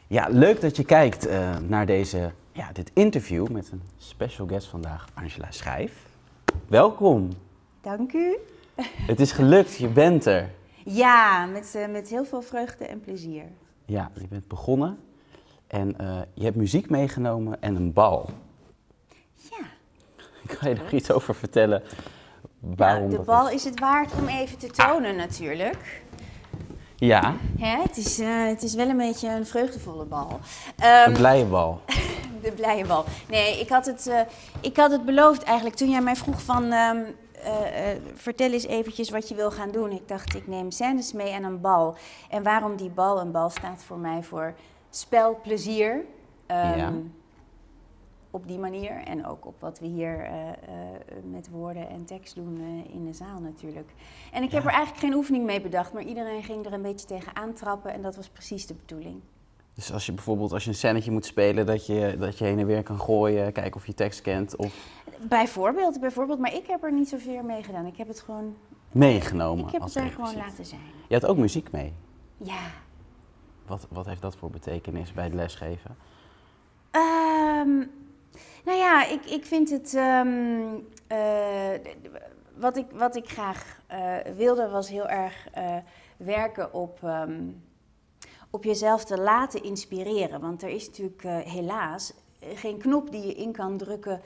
Ja, leuk dat je kijkt naar dit interview met een special guest vandaag, Angela Schijf. Welkom. Dank u. Het is gelukt, je bent er. Ja, met heel veel vreugde en plezier. Ja, je bent begonnen en je hebt muziek meegenomen en een bal. Ja. Kan je er iets over vertellen waarom Nou, de dat bal is? is het waard om even te tonen natuurlijk. Ja, Hè, het is wel een beetje een vreugdevolle bal. een blije bal. De blije bal. Nee, ik had het beloofd eigenlijk toen jij mij vroeg van... vertel eens eventjes wat je wil gaan doen. Ik dacht, ik neem scènes mee en een bal. En waarom die bal? Een bal staat voor mij voor spel, plezier. Ja. Op die manier. En ook op wat we hier met woorden en tekst doen in de zaal natuurlijk. En ik heb er eigenlijk geen oefening mee bedacht. Maar iedereen ging er een beetje tegen aantrappen. En dat was precies de bedoeling. Dus als je bijvoorbeeld een scènetje moet spelen, dat je heen en weer kan gooien, kijken of je tekst kent of Bijvoorbeeld, maar ik heb er niet zoveel mee gedaan. Ik heb het gewoon... meegenomen. Ik heb als het er requisiet. gewoon laten zijn. Je had ook muziek mee. Ja. Wat heeft dat voor betekenis bij het lesgeven? Nou ja, ik vind het... wat ik graag wilde was heel erg werken op jezelf te laten inspireren. Want er is natuurlijk helaas geen knop die je in kan drukken...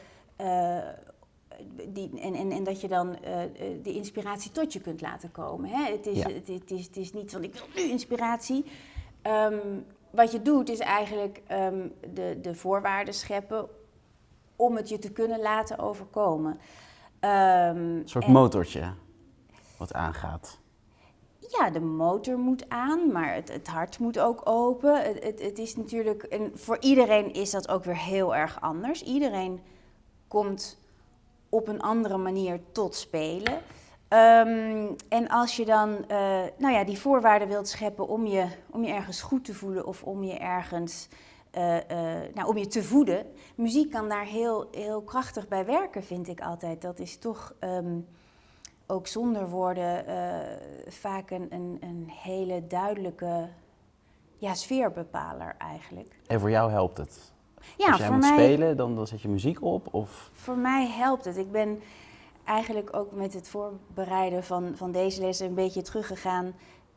En dat je dan de inspiratie tot je kunt laten komen. Hè? Het is niet van ik wil nu inspiratie. Wat je doet is eigenlijk de voorwaarden scheppen om het je te kunnen laten overkomen. Een soort motortje wat aangaat. Ja, de motor moet aan, maar het hart moet ook open. Het is natuurlijk, en voor iedereen is dat ook weer heel erg anders. Iedereen komt op een andere manier tot spelen. En als je dan die voorwaarden wilt scheppen om je ergens goed te voelen of om je ergens om je te voeden. Muziek kan daar heel, heel krachtig bij werken, vind ik altijd. Dat is toch ook zonder woorden vaak een hele duidelijke sfeerbepaler eigenlijk. En voor jou helpt het? Ja, als jij voor moet mij, spelen, dan zet je muziek op? Of? Voor mij helpt het. Ik ben eigenlijk ook met het voorbereiden van deze les een beetje teruggegaan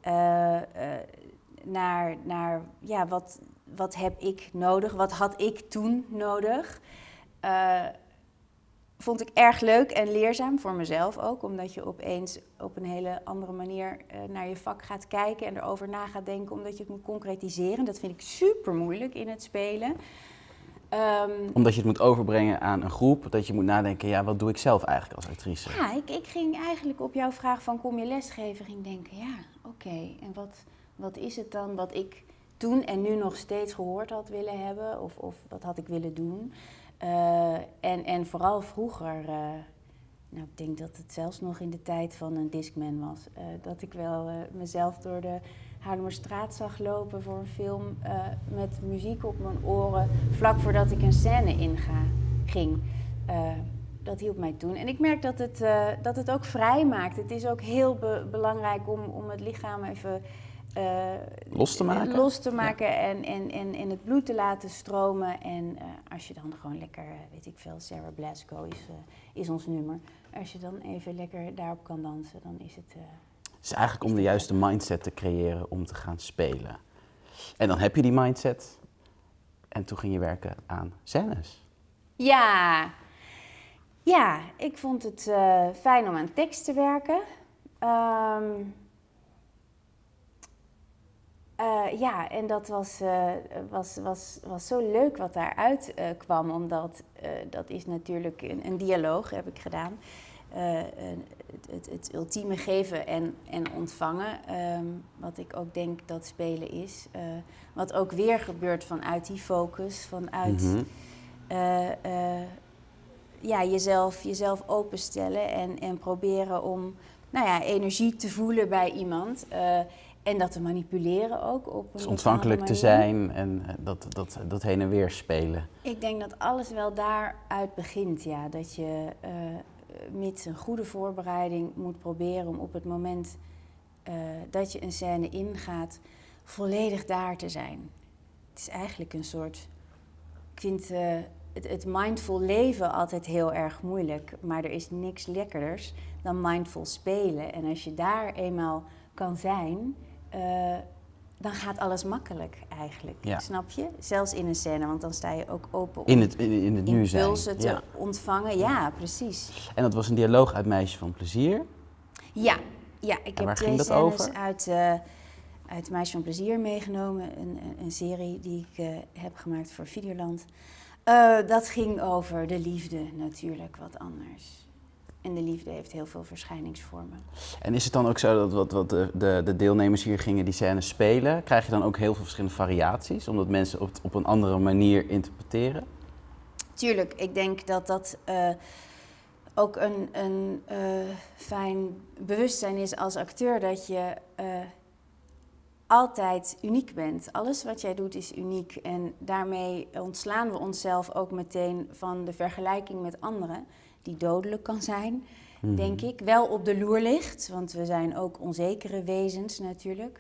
naar wat heb ik nodig, wat had ik toen nodig. Vond ik erg leuk en leerzaam voor mezelf ook, omdat je opeens op een hele andere manier naar je vak gaat kijken en erover na gaat denken, omdat je het moet concretiseren. Dat vind ik super moeilijk in het spelen. Omdat je het moet overbrengen aan een groep, dat je moet nadenken, ja, wat doe ik zelf eigenlijk als actrice? Ja, ik ging eigenlijk op jouw vraag van kom je lesgeven, ging denken, ja, oké. En wat is het dan wat ik toen en nu nog steeds gehoord had willen hebben of wat had ik willen doen? En vooral vroeger, ik denk dat het zelfs nog in de tijd van een Discman was, dat ik wel mezelf door de Haarlemmerstraat zag lopen voor een film met muziek op mijn oren, vlak voordat ik een scène ging. Dat hielp mij toen. En ik merk dat het ook vrij maakt. Het is ook heel belangrijk om het lichaam even los te maken, ja. en het bloed te laten stromen. En als je dan gewoon lekker, weet ik veel, Sarah Blasko is ons nummer. Als je dan even lekker daarop kan dansen, dan is het... Het is eigenlijk om de juiste mindset te creëren om te gaan spelen. En dan heb je die mindset en toen ging je werken aan scènes. Ja, ik vond het fijn om aan tekst te werken. En dat was zo leuk wat daaruit kwam, omdat dat is natuurlijk een dialoog, heb ik gedaan. Het ultieme geven en ontvangen, wat ik ook denk dat spelen is. Wat ook weer gebeurt vanuit die focus, vanuit jezelf openstellen en proberen om energie te voelen bij iemand. En dat te manipuleren ook op een dus ontvankelijk te zijn en dat heen en weer spelen. Ik denk dat alles wel daaruit begint, ja. Dat je mits een goede voorbereiding moet proberen om op het moment dat je een scène ingaat, volledig daar te zijn. het is eigenlijk een soort... Ik vind het mindful leven altijd heel erg moeilijk. Maar er is niks lekkerders dan mindful spelen. En als je daar eenmaal kan zijn, dan gaat alles makkelijk eigenlijk. Ja. Snap je? Zelfs in een scène, want dan sta je ook open om In het nu zijn. impulsen te ontvangen. Ja, precies. En dat was een dialoog uit Meisje van Plezier. Ja, ik heb waar 2 ging dat scènes over? uit Meisje van Plezier meegenomen. Een serie die ik heb gemaakt voor Videoland. Dat ging over de liefde natuurlijk, wat anders. En de liefde heeft heel veel verschijningsvormen. En is het dan ook zo dat wat de deelnemers hier gingen die scènes spelen, krijg je dan ook heel veel verschillende variaties, omdat mensen op een andere manier interpreteren? Tuurlijk, ik denk dat dat ook een fijn bewustzijn is als acteur, dat je altijd uniek bent. Alles wat jij doet is uniek en daarmee ontslaan we onszelf ook meteen van de vergelijking met anderen, die dodelijk kan zijn, denk ik. Wel op de loer ligt, want we zijn ook onzekere wezens natuurlijk.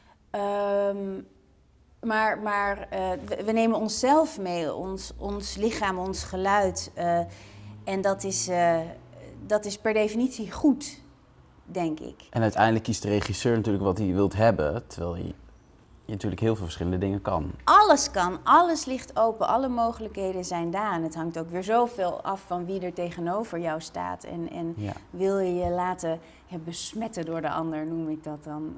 Maar we nemen onszelf mee, ons lichaam, ons geluid. En dat is per definitie goed, denk ik. En uiteindelijk kiest de regisseur natuurlijk wat hij wilt hebben, terwijl je natuurlijk heel veel verschillende dingen kan. Alles kan, alles ligt open, alle mogelijkheden zijn daar. En het hangt ook weer zoveel af van wie er tegenover jou staat. En wil je je laten besmetten door de ander, noem ik dat dan.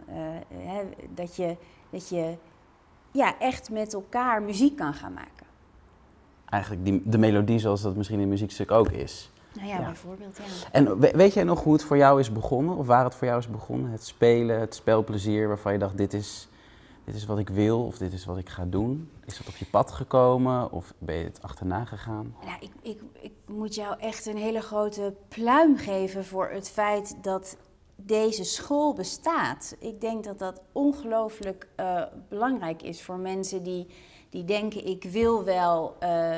Dat je echt met elkaar muziek kan gaan maken. Eigenlijk de melodie zoals dat misschien in een muziekstuk ook is. Nou ja, bijvoorbeeld, ja. En weet jij nog hoe het voor jou is begonnen? Of waar het voor jou is begonnen? Het spelen, het spelplezier waarvan je dacht, dit is wat ik wil of dit is wat ik ga doen. Is dat op je pad gekomen of ben je het achterna gegaan? Nou, ik moet jou echt een hele grote pluim geven voor het feit dat deze school bestaat. Ik denk dat dat ongelooflijk belangrijk is voor mensen die denken, ik wil wel,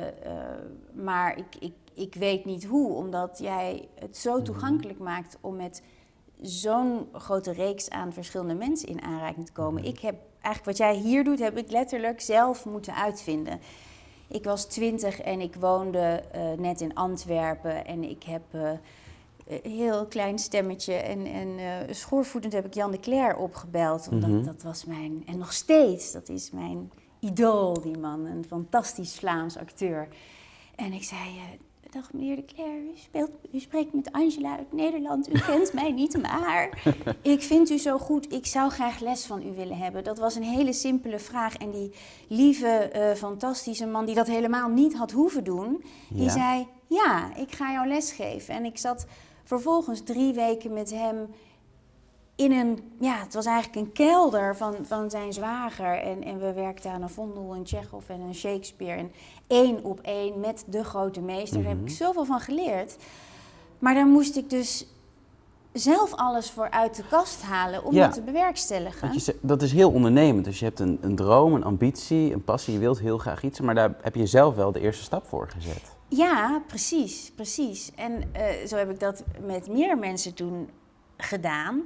maar ik weet niet hoe. Omdat jij het zo toegankelijk maakt om met zo'n grote reeks aan verschillende mensen in aanraking te komen. Ik heb eigenlijk wat jij hier doet, heb ik letterlijk zelf moeten uitvinden. Ik was 20 en ik woonde net in Antwerpen en ik heb een heel klein stemmetje en schoorvoetend heb ik Jan de Cler opgebeld. Omdat dat was mijn, en nog steeds, dat is mijn idool, die man, een fantastisch Vlaams acteur. En ik zei, dag meneer de Cler, u spreekt met Angela uit Nederland, u kent mij niet, maar ik vind u zo goed, ik zou graag les van u willen hebben. Dat was een hele simpele vraag en die lieve, fantastische man die dat helemaal niet had hoeven doen, die zei, ja, ik ga jou lesgeven. En ik zat vervolgens 3 weken met hem in het was eigenlijk een kelder van zijn zwager. En we werkten aan een Vondel, een Tsjechov en een Shakespeare. En 1 op 1 met de grote meester. Daar heb ik zoveel van geleerd. Maar daar moest ik dus zelf alles voor uit de kast halen om dat te bewerkstelligen. Want dat is heel ondernemend. Dus je hebt een droom, een ambitie, een passie. Je wilt heel graag iets, maar daar heb je zelf wel de eerste stap voor gezet. Ja, precies. En zo heb ik dat met meer mensen toen gedaan.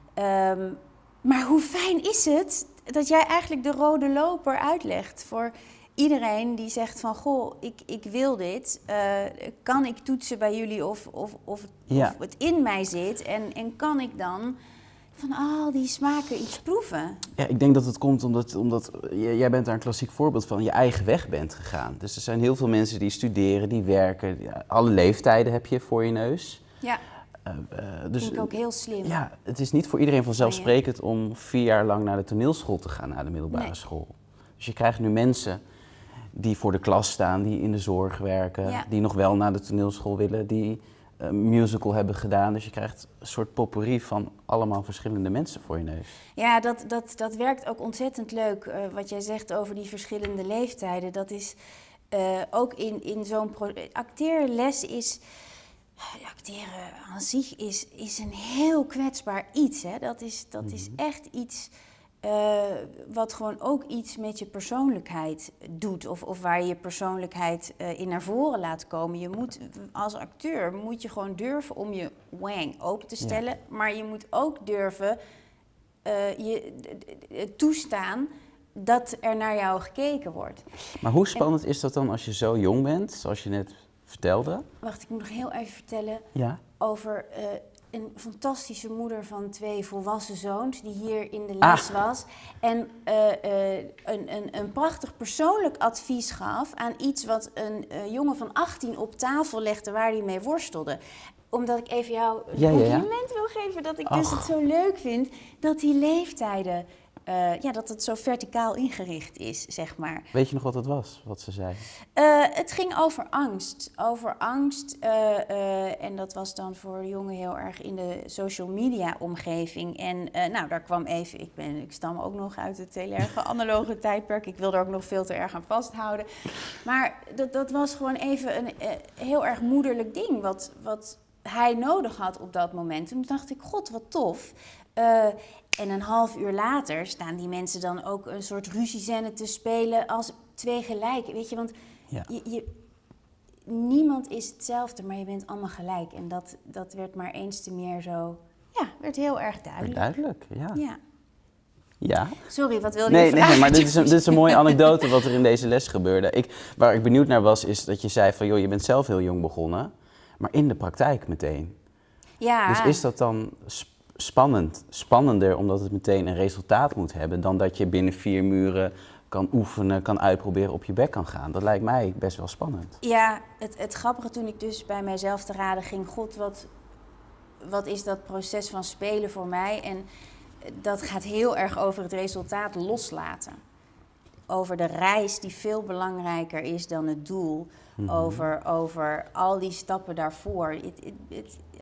Maar hoe fijn is het dat jij eigenlijk de rode loper uitlegt voor iedereen die zegt van, goh, ik wil dit. Kan ik toetsen bij jullie of het in mij zit? En kan ik dan van al die smaken iets proeven? Ja, ik denk dat het komt omdat jij bent daar een klassiek voorbeeld van, je eigen weg bent gegaan. Dus er zijn heel veel mensen die studeren, die werken. Alle leeftijden heb je voor je neus. Ja. Dus, vind ik ook heel slim. Ja, het is niet voor iedereen vanzelfsprekend om 4 jaar lang naar de toneelschool te gaan, naar de middelbare school. Dus je krijgt nu mensen die voor de klas staan, die in de zorg werken, die nog wel naar de toneelschool willen, die een musical hebben gedaan. Dus je krijgt een soort potpourri van allemaal verschillende mensen voor je neus. Ja, dat werkt ook ontzettend leuk. Wat jij zegt over die verschillende leeftijden, dat is ook in zo'n acteerles is... Acteren aan zich is een heel kwetsbaar iets. Hè? Dat is echt iets wat gewoon ook iets met je persoonlijkheid doet. Of waar je je persoonlijkheid in naar voren laat komen. Als acteur moet je gewoon durven om je wang open te stellen. Ja. Maar je moet ook durven je toestaan dat er naar jou gekeken wordt. Maar hoe spannend is dat dan als je zo jong bent, zoals je net vertelde? Wacht, ik moet nog heel even vertellen over een fantastische moeder van 2 volwassen zoons die hier in de les was. En een prachtig persoonlijk advies gaf aan iets wat een jongen van 18 op tafel legde waar hij mee worstelde. Omdat ik even jou een compliment wil geven dat ik dus het zo leuk vind dat die leeftijden, dat het zo verticaal ingericht is, zeg maar. Weet je nog wat het was, wat ze zei? Het ging over angst. Over angst. En dat was dan voor jongen heel erg in de social media omgeving. En daar kwam even, ik stam ook nog uit het heel erg analoge tijdperk. Ik wil er ook nog veel te erg aan vasthouden. Maar dat was gewoon even een heel erg moederlijk ding wat hij nodig had op dat moment. Toen dacht ik, god, wat tof. En een half uur later staan die mensen dan ook een soort ruziescène te spelen als 2 gelijk. Weet je, want niemand is hetzelfde, maar je bent allemaal gelijk. En dat werd maar eens te meer zo, werd heel erg duidelijk. Duidelijk, ja. Sorry, wat wilde je vragen? Nee, maar dit is een mooie anekdote wat er in deze les gebeurde. Waar ik benieuwd naar was, is dat je zei van, joh, je bent zelf heel jong begonnen, maar in de praktijk meteen. Ja. Dus is dat dan spannender omdat het meteen een resultaat moet hebben dan dat je binnen 4 muren kan oefenen, kan uitproberen, op je bek kan gaan? Dat lijkt mij best wel spannend. Ja, het grappige toen ik dus bij mijzelf te raden ging, god, wat is dat proces van spelen voor mij? En dat gaat heel erg over het resultaat loslaten. Over de reis die veel belangrijker is dan het doel. Over al die stappen daarvoor.